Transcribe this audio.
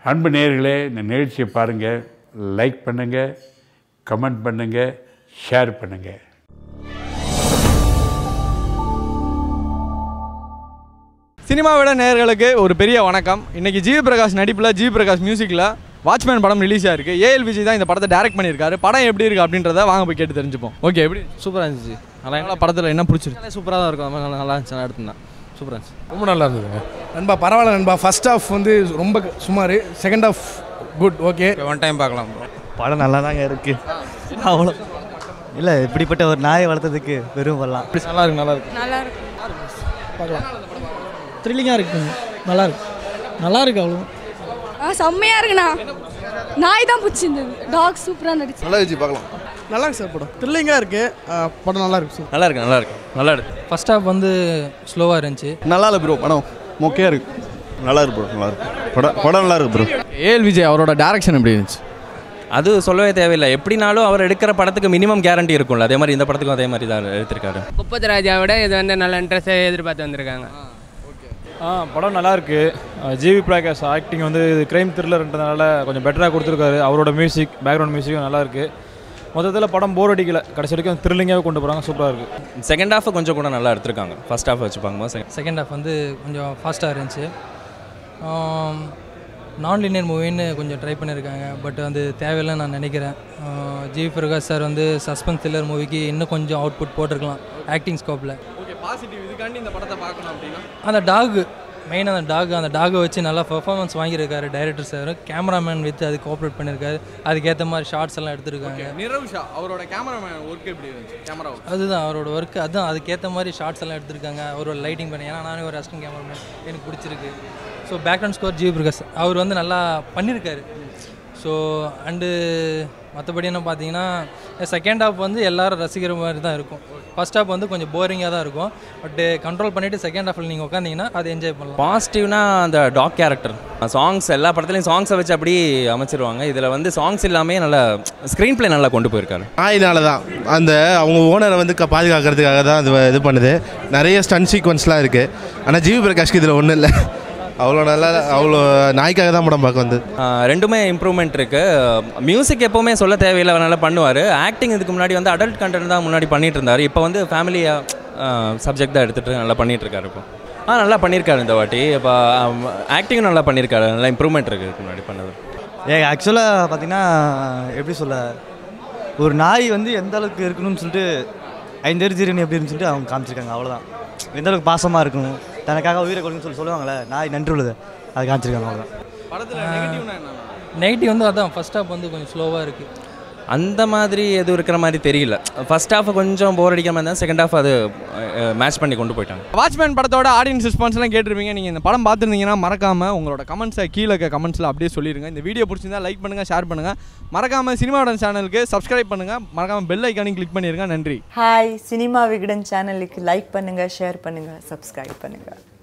அன்பு நேயர்களே, இந்த நிகழ்ச்சியை பாருங்கள், லைக் பண்ணுங்கள், கமெண்ட் பண்ணுங்கள், ஷேர் பண்ணுங்கள். சினிமாவிட நேயர்களுக்கு ஒரு பெரிய வணக்கம். இன்றைக்கி ஜிவி பிரகாஷ் நடிப்பில் ஜிவி பிரகாஷ் மியூசிக்கில் வாட்ச்மேன் படம் ரிலீஸ் ஆயிருக்கு. ஏஎல் விஜய் தான் இந்த படத்தை டைரக்ட் பண்ணியிருக்காரு. படம் எப்படி இருக்குது அப்படின்றத வாங்க போய் கேட்டு தெரிஞ்சுப்போம். ஓகே, எப்படி? சூப்பராக இருந்துச்சு. நல்லா படத்தில் என்ன பிடிச்சிருக்கு? சூப்பராக தான் இருக்கும். நல்லா இருந்துச்சு. நான் எடுத்துருந்தேன். சூப்பராக இருந்துச்சு. ரொம்ப நல்லா இருந்ததுங்க நண்பா. பரவாயில்ல நண்பா. ஃபர்ஸ்ட் ஹாஃப் வந்து ரொம்ப சுமார், second half good. Okay, one time பார்க்கலாம். படம் நல்லா தாங்க இருக்குது. அவ்வளோ இல்லை, இப்படிப்பட்ட ஒரு நாயை வளர்த்ததுக்கு வெறும் வரலாம். நல்லா இருக்கு. நல்லா இருக்கு. நல்லா இருக்கு. பார்க்கலாம். த்ரில்லிங்காக இருக்குங்க. நல்லா இருக்கு. நல்லா இருக்கு. அவ்வளோ செம்மையாக இருக்குண்ணா. நாய் தான் பிடிச்சிருந்தது. டாக் சூப்பராக நடிச்சு. நல்லா இருந்துச்சு. பார்க்கலாம். நல்லா இருக்கு சார். படம் த்ரில்லிங்காக இருக்குது. படம் நல்லா இருக்கு சார். நல்லா இருக்கு. நல்லா இருக்கு. நல்லா இருக்கு. ஃபர்ஸ்ட் ஹாஃப் வந்து ஸ்லோவாக இருந்துச்சு. நல்லா இல்லை ப்ரோ. படம் மொக்கையாக இருக்கு. நல்லா இருக்கு ப்ரோ. நல்லா இருக்கு. படம் நல்லா இருக்கு ப்ரோ. ஏஎல் விஜய் அவரோட டைரக்ஷன் எப்படி இருந்துச்சு? அது சொல்லவே தேவையில்லை. எப்படினாலும் அவர் எடுக்கிற படத்துக்கு மினிமம் கேரண்டி இருக்கும்ல. அதே மாதிரி இந்த படத்துக்கும் அதே மாதிரி தான் எடுத்திருக்காரு. குப்பத்து ராஜாவோட இது வந்து நல்ல இன்ட்ரெஸ்டாக எதிர்பார்த்து வந்திருக்காங்க. படம் நல்லாயிருக்கு. ஜிவி பிரகாஷ் ஆக்டிங் வந்து க்ரைம் த்ரில்லர்ன்றதுனால கொஞ்சம் பெட்டராக கொடுத்துருக்காரு. அவரோட மியூசிக், பேக்ரவுண்ட் மியூசிக்கும் நல்லாயிருக்கு. மொத்தத்தில் படம் போர் அடிக்கலை. கடைசி வரைக்கும் த்ரில்லிங்காகவே கொண்டு போகிறாங்க. சூப்பராக இருக்குது. செகண்ட் ஹாஃப் கொஞ்சம் கூட நல்லா எடுத்திருக்காங்க. ஃபர்ஸ்ட் ஹாஃப் வச்சு பார்க்கும்போது செகண்ட் ஹாஃப் வந்து கொஞ்சம் ஃபாஸ்ட்டாக இருந்துச்சு. நான் லீனியர் மூவின்னு கொஞ்சம் ட்ரை பண்ணியிருக்காங்க. பட் வந்து தேவையில்லை நான் நினைக்கிறேன். ஜிவி பிரகாஷ் சார் வந்து சஸ்பென்ஸ் த்ரில்லர் மூவிக்கு இன்னும் கொஞ்சம் அவுட்புட் போட்டிருக்கலாம் ஆக்டிங் ஸ்கோப்பில். ஓகே, பாசிட்டிவ் இதுக்காண்டி இந்த படத்தை பார்க்கணும் அப்படின்னா அந்த டாக் மெயினாக அந்த டாகை வச்சு நல்லா பெர்ஃபார்மன்ஸ் வாங்கியிருக்காரு டைரக்டர் சார். கேமராமேன் வித் அது கோஆப்ரேட் பண்ணியிருக்காரு. அதுக்கேற்ற மாதிரி ஷார்ட்ஸ் எல்லாம் எடுத்துருக்காங்க. நிரவ்ஷா அவரோட கேமராமேன் ஒர்க் எப்படி இருந்துச்சு? கேமரா அதுதான் அவரோட ஒர்க்கு. அதுதான் அதுக்கேற்ற மாதிரி ஷார்ட்ஸ் எல்லாம் எடுத்திருக்காங்க. அவரோட லைட்டிங் பண்ணி, ஏன்னா நானே ஒரு அசிஸ்டன்ட் கேமராமேன், எனக்கு பிடிச்சிருக்கு. So background score GV Prakash அவர் வந்து நல்லா பண்ணியிருக்காரு. ஸோ அண்டு மற்றபடி என்ன பார்த்தீங்கன்னா செகண்ட் ஹாஃப் வந்து எல்லோரும் ரசிக்கிற மாதிரி தான் இருக்கும். ஃபர்ஸ்ட் ஹாஃப் வந்து கொஞ்சம் போரிங்காக தான் இருக்கும். பட்டு கண்ட்ரோல் பண்ணிவிட்டு செகண்ட் ஹாஃபில் நீங்கள் உட்காந்திங்கன்னா அதை என்ஜாய் பண்ணலாம். பாசிட்டிவ்னா அந்த டாக் கேரக்டர் சாங்ஸ், எல்லா படத்துலையும் சாங்ஸை வச்சு அப்படி அமைச்சிருவாங்க. இதில் வந்து சாங்ஸ் இல்லாமல் நல்லா ஸ்க்ரீன் பிளே நல்லா கொண்டு போயிருக்காரு. நாயினால தான் அந்த அவங்க ஓனரை வந்து பாதுகாக்கிறதுக்காக தான் அது இது பண்ணுது. நிறைய ஸ்டன் சீக்வன்ஸ்லாம் இருக்குது. ஆனால் ஜிவி பிரகாஷ்க்கு இதில் ஒன்றும் இல்லை. அவ்வளோ நல்லா, அவ்வளோ நாய்க்காக தான் படம் பார்க்க வந்து. ரெண்டுமே இம்ப்ரூவ்மெண்ட் இருக்குது. மியூசிக் எப்போவுமே சொல்ல தேவையில்லை, அவர் நல்லா பண்ணுவார். ஆக்டிங் இதுக்கு முன்னாடி வந்து அடல்ட் கண்டென்ட் தான் முன்னாடி பண்ணிகிட்டு இருந்தார். இப்போ வந்து ஃபேமிலியாக சப்ஜெக்ட் தான் எடுத்துகிட்டு நல்லா பண்ணிகிட்ருக்காரு. இப்போ நல்லா பண்ணியிருக்காரு இந்த வாட்டி. இப்போ ஆக்டிங்கும் நல்லா பண்ணியிருக்காரு. நல்லா இம்ப்ரூவ்மெண்ட் இருக்குது இதுக்கு முன்னாடி பண்ணது. ஆக்சுவலாக பார்த்தீங்கன்னா எப்படி சொல்ல, ஒரு நாய் வந்து எந்த அளவுக்கு இருக்கணும்னு சொல்லிட்டு ஐந்தறிஞர் எப்படி இருந்துச்சுட்டு அவங்க காமிச்சிருக்காங்க. அவ்வளோதான். எந்த அளவுக்கு பாசமாக இருக்கணும், தனக்காக உயிரை கொடுக்குன்னு சொல்லுவாங்களே, நாய் நன்றி உள்ளது, அது காமிச்சிருக்காங்க. அவ்வளோதான். படத்தில் நெகட்டிவ் வந்து அதான் ஃபர்ஸ்ட் ஹாஃப் வந்து கொஞ்சம் ஸ்லோவாக இருக்குது. அந்த மாதிரி எதுவும் இருக்கிற மாதிரி தெரியல. ஃபர்ஸ்ட் ஹாஃப் கொஞ்சம் போர் அடிக்காமல் இருந்தால் செகண்ட் ஹாஃப் அது மேட்ச் பண்ணி கொண்டு போயிட்டாங்க. வாட்ச்மேன் படத்தோட ஆடியன்ஸ் ரெஸ்பான்ஸ்லாம் கேட்டிருப்பீங்க. நீங்கள் இந்த படம் பார்த்துருந்தீங்கன்னா மறக்காமல் உங்களோட கமெண்ட்ஸை கீழே கமெண்ட்ஸில் அப்படியே சொல்லிடுங்க. இந்த வீடியோ பிடிச்சிருந்தா லைக் பண்ணுங்கள், ஷேர் பண்ணுங்கள். மறக்காமல் சினிமா விகடன் சேனலுக்கு சப்ஸ்கிரைப் பண்ணுங்கள். மறக்காமல் பெல் ஐக்கானையும் கிளிக் பண்ணிடுங்க. நன்றி. ஹாய், சினிமா விகடன் சேனலுக்கு லைக் பண்ணுங்கள், ஷேர் பண்ணுங்கள், சப்ஸ்கிரைப் பண்ணுங்கள்.